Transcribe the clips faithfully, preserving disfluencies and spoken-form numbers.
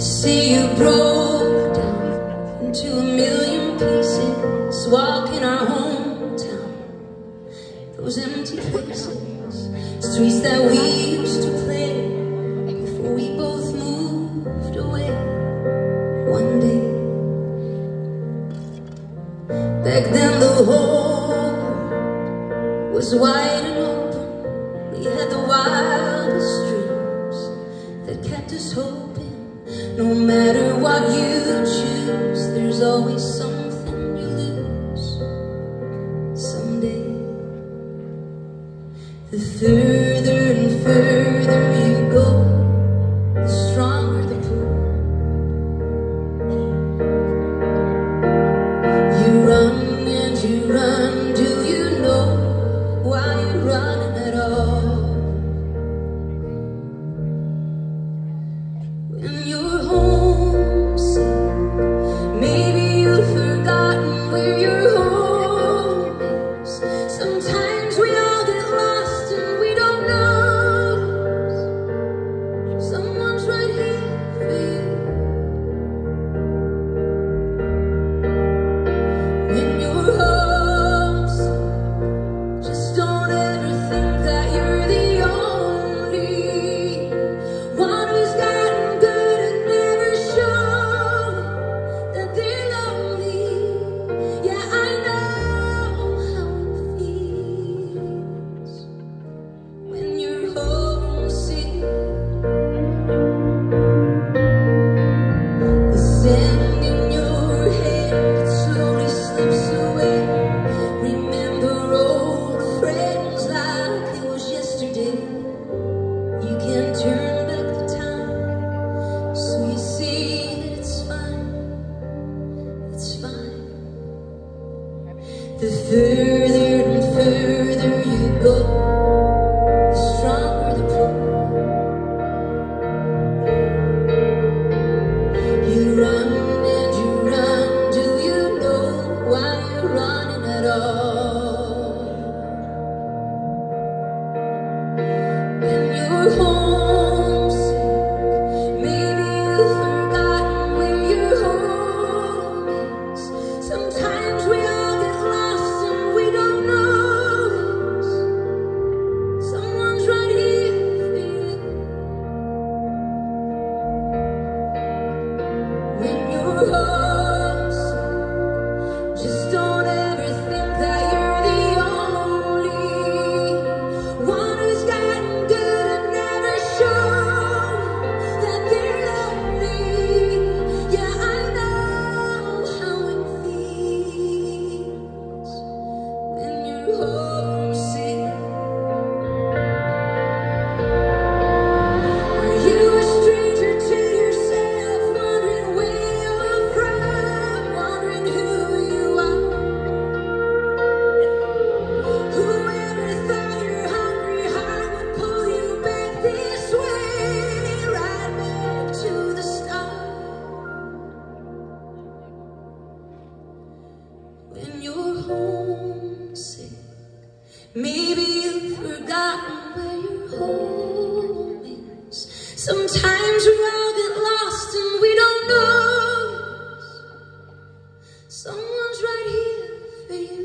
See you broke down into a million pieces, walking our hometown, those empty places, streets that we used to play before we both moved away one day. Back then the whole world was wide and open. We had the wildest dreams that kept us hoping. No matter what you choose, there's always something you lose someday. The further and further you go, the stronger the pull. You run and you run, do you know why you're running at all? When you're homesick, maybe you've forgotten where your home is. Sometimes we all get lost and we don't know. Someone's right here for you. When you're homesick, just don't ever think that you're the only one who's gotten good and never shown that they're lonely. Yeah, I know how it feels when you're homesick. The sand in your head slowly slips away. Remember old friends like it was yesterday. You can't turn back the time, so you see that it's fine, it's fine. The further and further you go, the stronger the pull. You run and you run, do you know why you're running at all? When you're homesick, maybe you've forgotten where your home is. Sometimes we all get lost and we don't notice. Someone's right here for you. When you're homesick, just don't ever think that you're the only one who's gotten good and never shown that they're lonely. Yeah, I know how it feels when you're homesick. Are you a stranger to yourself, wondering where you're from, wondering who you are? Whoever thought your hungry heart would pull you back this way, right back to the start? When you're homesick, maybe you've forgotten where your home is. Sometimes we all get lost and we don't notice. Someone's right here for you.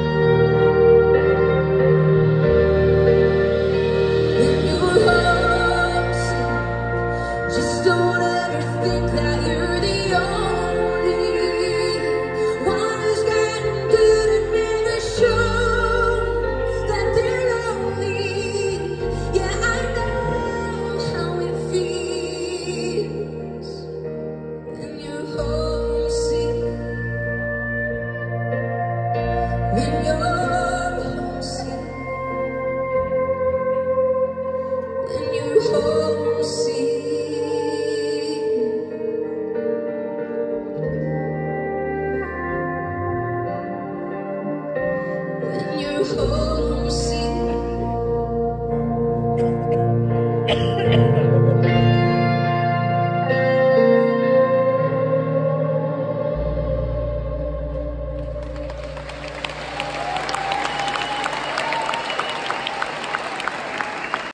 When you're homesick, just don't ever think that you're the only one who's gotten good and never shown that they're lonely. Yeah, I know how it feels when you're homesick. When you're homesick. When you're homesick.